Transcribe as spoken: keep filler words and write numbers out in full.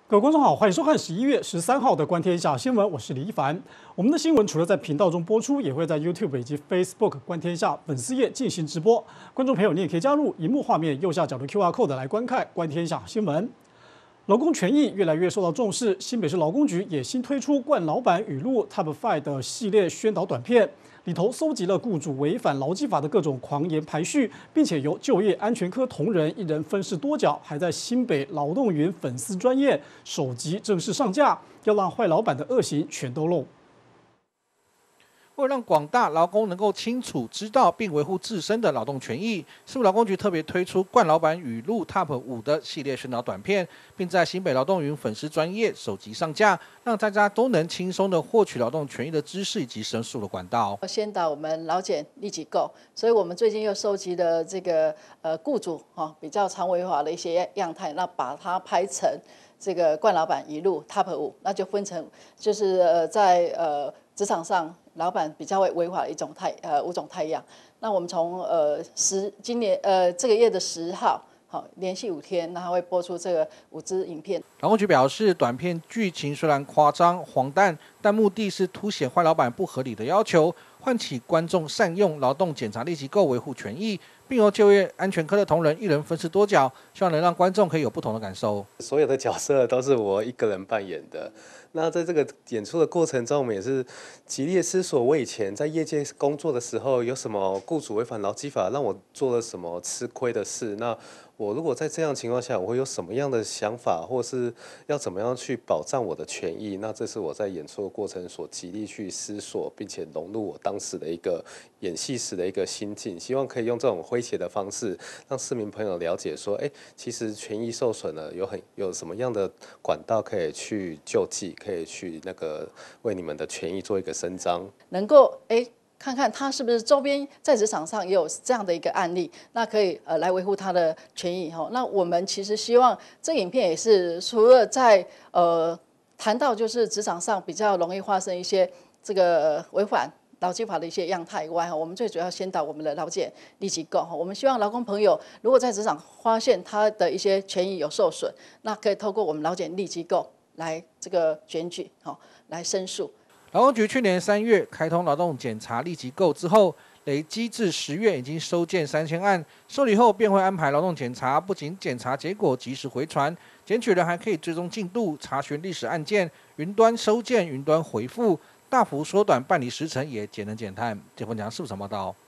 各位观众好，欢迎收看十一月十三号的《观天下新闻》，我是李一凡。我们的新闻除了在频道中播出，也会在 YouTube 以及 Facebook 观天下粉丝页进行直播。观众朋友，你也可以加入荧幕画面右下角的 Q R code 来观看《观天下新闻》。劳工权益越来越受到重视，新北市劳工局也新推出冠老板语录 Top Five 的系列宣导短片。里头搜集了雇主违反劳基法的各种狂言排序，并且由就业安全科同仁一人分饰多角，还在新北劳动云粉丝专页首集正式上架，要让坏老板的恶行全都露。 为了让广大劳工能够清楚知道并维护自身的劳动权益，市府劳工局特别推出《冠老板语录 Top 五》的系列宣导短片，并在新北劳动云粉丝专页首集上架，让大家都能轻松的获取劳动权益的知识以及申诉的管道。 先导我们劳检利己购，所以我们最近又收集了这个呃雇主哈、哦、比较常违法的一些样态，那把它拍成这个冠老板语录 Top 五，那就分成就是呃在呃职场上。老板比较会违法的一种态，呃，五种态样。那我们从呃十今年呃这个月的十号，好，连续五天，那它会播出这个五支影片。 劳工局表示，短片剧情虽然夸张荒诞，但目的是凸显坏老板不合理的要求，唤起观众善用劳动检查利机构维护权益，并由就业安全科的同仁一人分饰多角，希望能让观众可以有不同的感受。 所有的角色都是我一个人扮演的。那在这个演出的过程中，我们也是极力思索，我以前在业界工作的时候，有什么雇主违反劳基法，让我做了什么吃亏的事。那我如果在这样的情况下，我会有什么样的想法，或是要怎么样去保障我的权益？那这是我在演出的过程所极力去思索，并且融入我当时的一个演戏时的一个心境，希望可以用这种诙谐的方式，让市民朋友了解说，哎，其实权益受损了，有很有什么样的管道可以去救济，可以去那个为你们的权益做一个伸张， 能够哎。看看他是不是周边在职场上也有这样的一个案例，那可以呃来维护他的权益哈。那我们其实希望这个影片也是除了在呃谈到就是职场上比较容易发生一些这个违反劳基法的一些样态以外哈，我们最主要先导我们的劳检利机构哈。我们希望劳工朋友如果在职场发现他的一些权益有受损，那可以透过我们劳检利机构来这个检举哈，来申诉。 劳工局去年三月开通劳动检查利机构之后，累积至十月已经收件三千案，受理后便会安排劳动检查，不仅检查结果及时回传，检举人还可以追踪进度、查询历史案件，云端收件、云端回复，大幅缩短办理时程，也节能减碳。这份讲是不是报道？